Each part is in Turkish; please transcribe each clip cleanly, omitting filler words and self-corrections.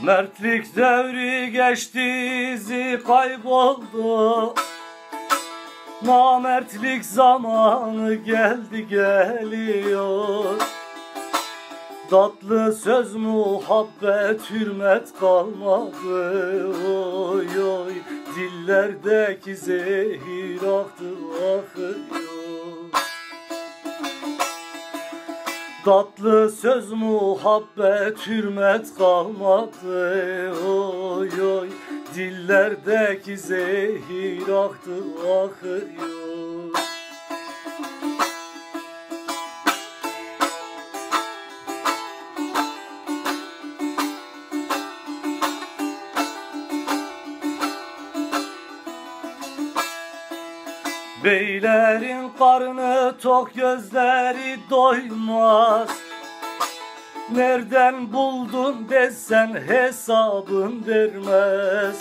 Mertlik devri geçti, izi kayboldu. Namertlik zamanı geldi geliyor. Tatlı söz, muhabbet, hürmet kalmadı. Oy oy, dillerdeki zehir aktı akıyor. Tatlı söz, muhabbet, hürmet kalmadı. Oy oy, dillerdeki zehir aktı akıyor. Beylerin karnı tok, gözleri doymaz. Nereden buldun desen hesabın vermez.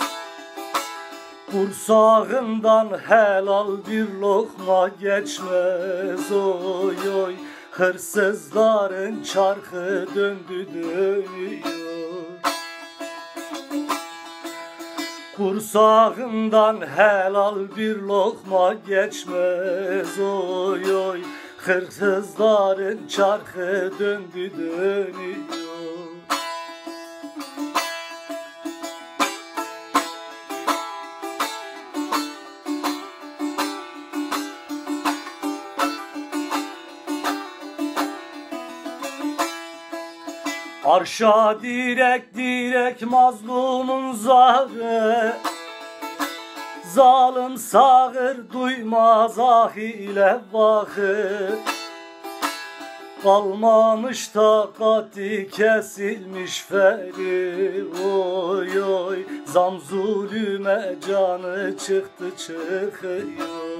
Kursağından helal bir lokma geçmez. Oy oy, hırsızların çarkı döndü dönüyor. Kursağından helal bir lokma geçmez. Oy oy, hırsızların çarkı döndü dönüyor. Arşa direk direk mazlumun zarı. Zalim sağır duymaz ahile vahı. Kalmamış takati, kesilmiş feri. Oy oy, zam zulüme canı çıktı çıkıyor.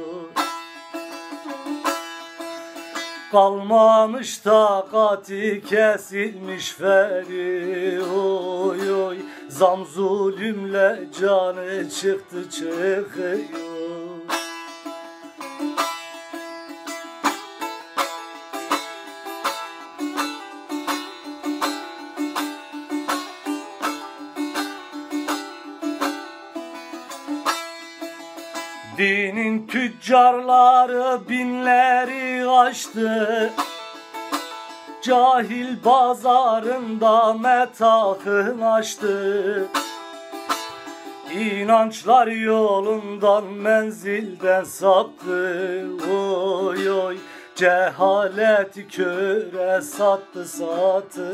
Kalmamış takati, kesilmiş feri. Oy oy, zam zulümle canı çıktı çıkıyor. Dinin tüccarları binleri aştı. Cahil pazarında metahın açtı. İnançlar yolundan, menzilden saptı. Oy oy, cehaleti köre sattı satıyor.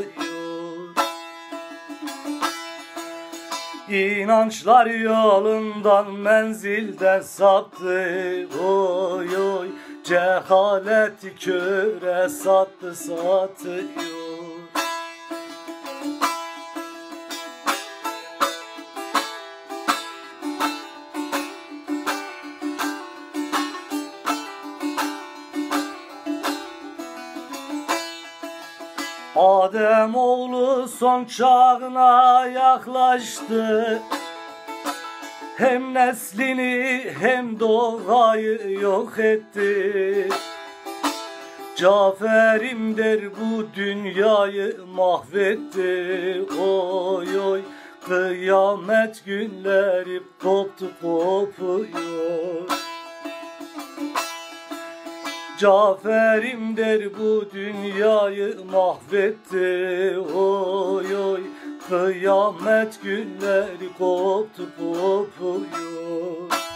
İnançlar yolundan, menzilden saptı. Oy oy, cehaleti köre sattı satıyor. Adem oğlu son çağına yaklaştı. Hem neslini hem doğayı yok etti. Caferim der bu dünyayı mahvetti. Oy oy, kıyamet günleri koptu kopuyor. Caferim der bu dünyayı mahvetti. Oy oy, kıyamet günleri koptu kopuyor.